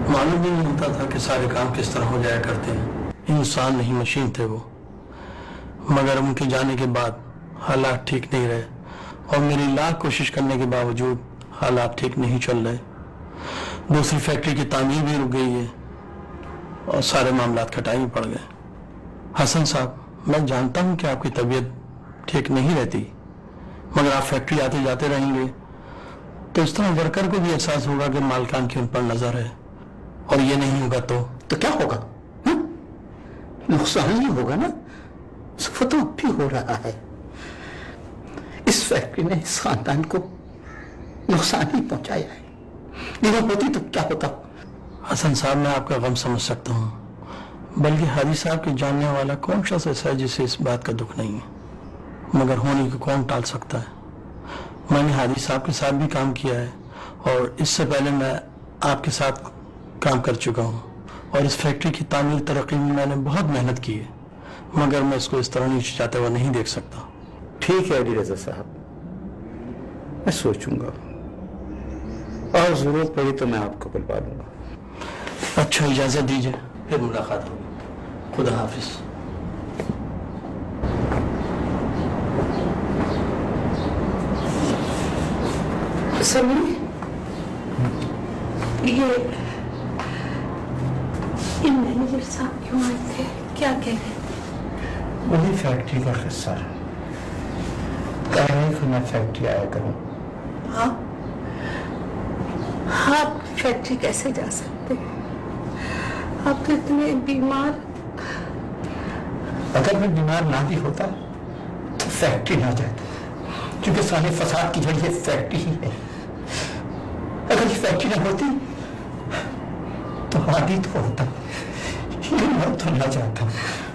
मालूम ही नहीं होता था कि सारे काम किस तरह हो जाया करते हैं। इंसान नहीं मशीन थे वो। मगर उनके जाने के बाद हालात ठीक नहीं रहे और मेरी लाख कोशिश करने के बावजूद हालात ठीक नहीं चल रहे। दूसरी फैक्ट्री की तामीर भी रुक गई है और सारे मामलात खटाई में पड़ गए। हसन साहब, मैं जानता हूं कि आपकी तबीयत ठीक नहीं रहती, मगर आप फैक्ट्री आते जाते रहेंगे तो इस तरह वर्कर को भी एहसास होगा कि मालकान की उन पर नजर है, और ये नहीं होगा तो क्या होगा? नुकसान ही होगा ना। वो तो अब भी हो रहा है। इस फैक्ट्री ने इस खानदान को नुकसान ही पहुंचाया है। नहीं होती तो क्या होता? हसन साहब, मैं आपका गम समझ सकता हूँ, बल्कि हाजी साहब के जानने वाला कौन शख्स ऐसा है जिसे इस बात का दुख नहीं है, मगर होने को कौन टाल सकता है। मैंने हाजी साहब के साथ भी काम किया है और इससे पहले मैं आपके साथ काम कर चुका हूँ, और इस फैक्ट्री की तामीर तरक्की में मैंने बहुत मेहनत की है, मगर मैं इसको इस तरह नीचे जाते हुए नहीं देख सकता। ठीक है अली रजा साहब, मैं सोचूंगा और जरूरत पड़ी तो मैं आपको बुलवा लूंगा। अच्छा, इजाजत दीजिए, फिर मुलाकात होगी। खुदा हाफिज। समी, ये मैनेजर साहब क्यों आए थे? क्या कह रहे थे? वही फैक्ट्री का किस्सा है। कह रहे कि मैं फैक्ट्री आया करूं। हाँ, आप फैक्ट्री कैसे जा सकते हैं? आप तो इतने बीमार। अगर मैं बीमार ना भी होता तो फैक्ट्री ना जाता, क्योंकि सारे फसाद की जड़ ये फैक्ट्री ही है। अगर ये फैक्ट्री ना होती तो आदि तो होता, ये मर तो ना जाता।